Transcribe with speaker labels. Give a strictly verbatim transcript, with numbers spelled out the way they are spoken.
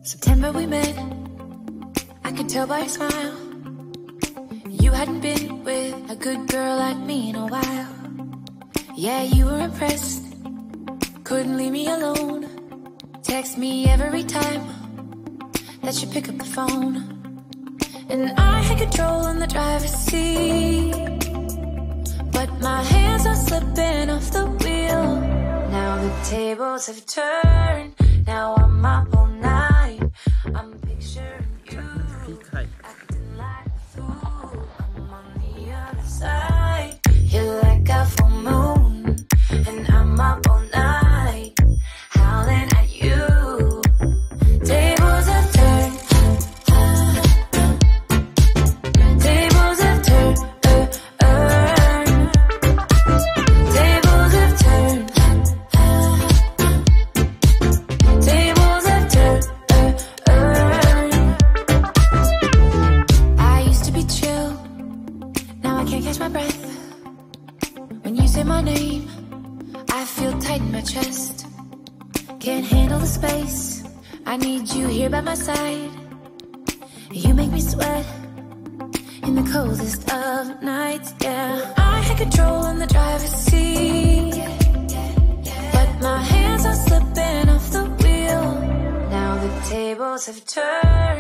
Speaker 1: September we met, I could tell by your smile. You hadn't been with a good girl like me in a while. Yeah, you were impressed, couldn't leave me alone. Text me every time that you pick up the phone. And I had control in the driver's seat, but my hands are slipping off the wheel. Now the tables have turned, now I'm up all night. I'm picturing you acting like a fool. I'm on the other side. You're like a full moon, and I'm up all night, howling at you. Tables have turned, tables have turned, tables have turned, tables have turned. I used to be chill, now I can't catch my breath. When you say my name, I feel tight in my chest. Can't handle the space, I need you here by my side. You make me sweat in the coldest of nights, yeah. I had control in the driver's seat, but my hands are slipping off the wheel. Now the tables have turned.